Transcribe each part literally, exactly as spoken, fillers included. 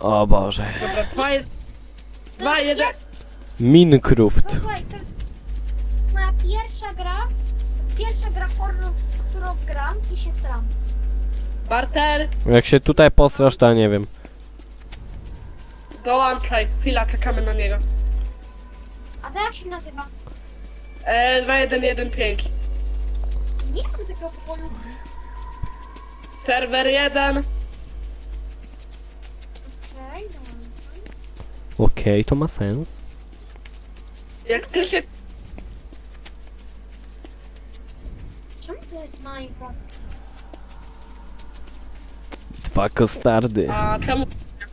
O Boże. Dobra, dwa, jed... dwa, jeden. Minecraft. No słuchaj, to jest moja pierwsza gra, pierwsza gra horror, w którą gram i się sram. Bartel, Jak się tutaj postrasz, to ja nie wiem. dołączaj. Chwila, czekamy na niego. A to jak się nazywa? E, dwa, jeden, jeden, pięć. Nie mam takiego pokoju. Serwer jeden. Okej, dobra. Okej, to ma sens. Jak ty się... Czemu to jest Minecraft? Dwa kostardy. A czemu...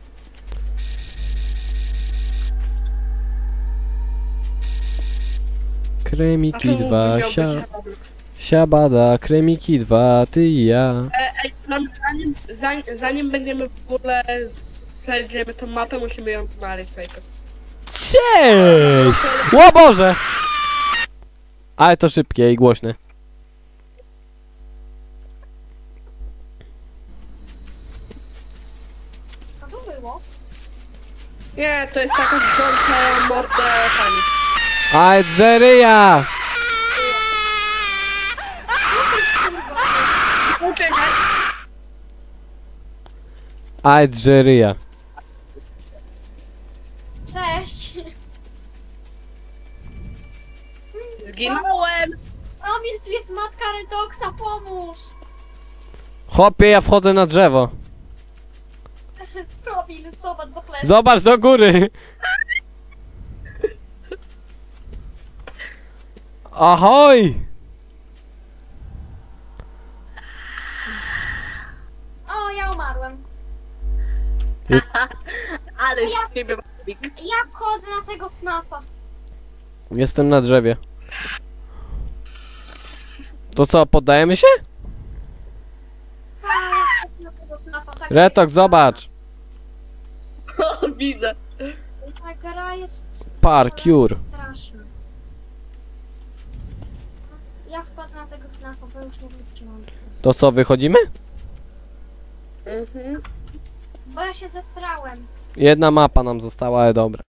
A Kremiki czemu dwa, miałbyś- sia, siabada, kremiki dwa, ty i ja. E, ej, nam, zanim, zanim, zanim będziemy w ogóle przejdziemy tą mapę, musimy ją znaleźć najpierw. Cześć! O Boże! Ale to szybkie i głośne. Co to było? Nie, to jest taka zgłębna mordę pani. Ale drzeryja! Uciekaj! Ale drzeryja. Cześć! Zginąłem! Robin, tu jest matka Redoxa, pomóż! Chłopie, ja wchodzę na drzewo. Robin, zobacz za plecy. Zobacz do góry! Ahoj! O, ja umarłem. Jest... Ale z ciebie wabik. Ja wchodzę na tego knafa. Jestem na drzewie. To co, poddajemy się? A, ja wchodzę na tego knafa. Tak Retok, zobacz. O, widzę. Ta gra jest... Parkour. Straszna. Ja wchodzę na tego knafa, bo już nie wytrzymam. To co, wychodzimy? Mhm. Bo ja się zesrałem. Jedna mapa nam została, ale dobra.